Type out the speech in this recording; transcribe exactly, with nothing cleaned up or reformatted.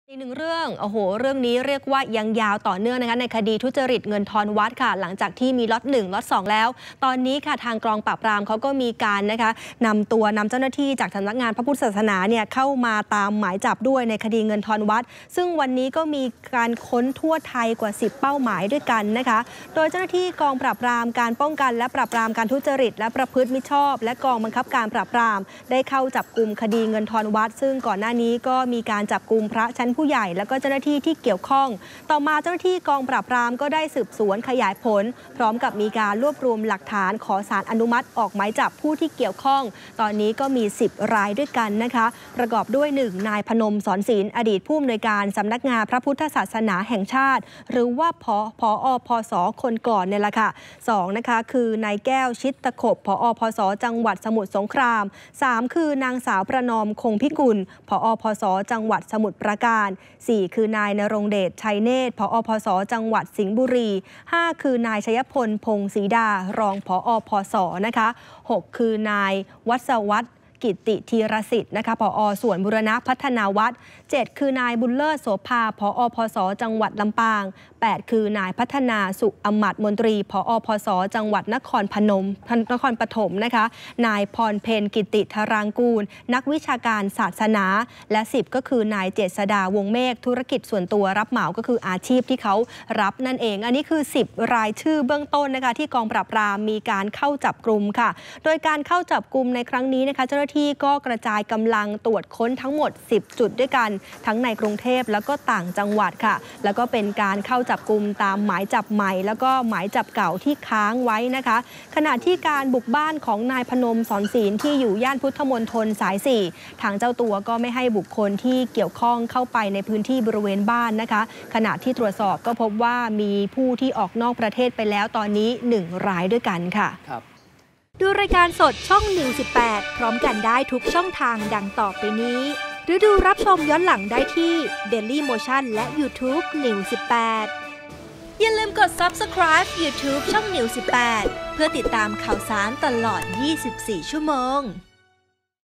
อีกหนึ่งเรื่องโอ้โหเรื่องนี้เรียกว่ายังยาวต่อเนื่องนะคะในคดีทุจริตเงินทอนวัดค่ะหลังจากที่มีล็อตหนึ่งล็อตสองแล้วตอนนี้ค่ะทางกองปราบปรามเขาก็มีการนะคะนำตัวนำเจ้าหน้าที่จากสำนักงานพระพุทธศาสนาเนี่ยเข้ามาตามหมายจับด้วยในคดีเงินทอนวัดซึ่งวันนี้ก็มีการค้นทั่วไทยกว่าสิบเป้าหมายด้วยกันนะคะโดยเจ้าหน้าที่กองปราบปรามการป้องกันและปราบปรามการทุจริตและประพฤติมิชอบและกองบังคับการปราบปรามได้เข้าจับกุมคดีเงินทอนวัดซึ่งก่อนหน้านี้ก็มีการจับกุมพระชั้นผู้ใหญ่แล้วก็เจ้าหน้าที่ที่เกี่ยวข้องต่อมาเจ้าหน้าที่กองปราบปรามก็ได้สืบสวนขยายผลพร้อมกับมีการรวบรวมหลักฐานขอศาลอนุมัติออกหมายจับผู้ที่เกี่ยวข้องตอนนี้ก็มีสิบรายด้วยกันนะคะประกอบด้วยหนึ่งนายพนมสอนศีลอดีตผู้อำนวยการสำนักงานพระพุทธศาสนาแห่งชาติหรือว่าพผอพศคนก่อนเนี่ยแหละค่ะสองนะคะคือนายแก้วชิดตะขบผอพศจังหวัดสมุทรสงครามสามคือนางสาวประนอมคงพิกุลผอพศจังหวัดสมุทรปราการสี่คือนายนรงเดชชัยเนตรผอพศจังหวัดสิงห์บุรีห้าคือนายชยพลพงศรีดารองผอพศนะคะหกคือนายวัศวัฒน์กิติธีรสิทธิ์นะคะผอส่วนบุรณะพัฒนาวัดเจ็ดคือนายบุญเลิศโสภาผอพศจังหวัดลำปางแปดคือนายพัฒนาสุอมัดมนตรีผอพศจังหวัดนครพนมนครปฐมนะคะนายพรเพนกิติธารางกูลนักวิชาการศาสนาและสิบก็คือนายเจษดาวงเมฆธุรกิจส่วนตัวรับเหมาก็คืออาชีพที่เขารับนั่นเองอันนี้คือสิบรายชื่อเบื้องต้นนะคะที่กองปราบปรามมีการเข้าจับกลุ่มค่ะโดยการเข้าจับกลุ่มในครั้งนี้นะคะเจ้าหน้าที่ก็กระจายกำลังตรวจค้นทั้งหมดสิบจุดด้วยกันทั้งในกรุงเทพแล้วก็ต่างจังหวัดค่ะแล้วก็เป็นการเข้าจับกลุ่มตามหมายจับใหม่แล้วก็หมายจับเก่าที่ค้างไว้นะคะขณะที่การบุกบ้านของนายพนมสอนศีลที่อยู่ย่านพุทธมณฑลสายสี่ทางเจ้าตัวก็ไม่ให้บุคคลที่เกี่ยวข้องเข้าไปในพื้นที่บริเวณบ้านนะคะขณะที่ตรวจสอบก็พบว่ามีผู้ที่ออกนอกประเทศไปแล้วตอนนี้หนึ่งรายด้วยกันค่ะดูรายการสดช่องนิวสิบแปดพร้อมกันได้ทุกช่องทางดังต่อไปนี้หรือดูรับชมย้อนหลังได้ที่ Daily Motion และ YouTube นิวสิบแปดอย่าลืมกด Subscribe YouTube ช่องนิวสิบแปดเพื่อติดตามข่าวสารตลอดยี่สิบสี่ชั่วโมง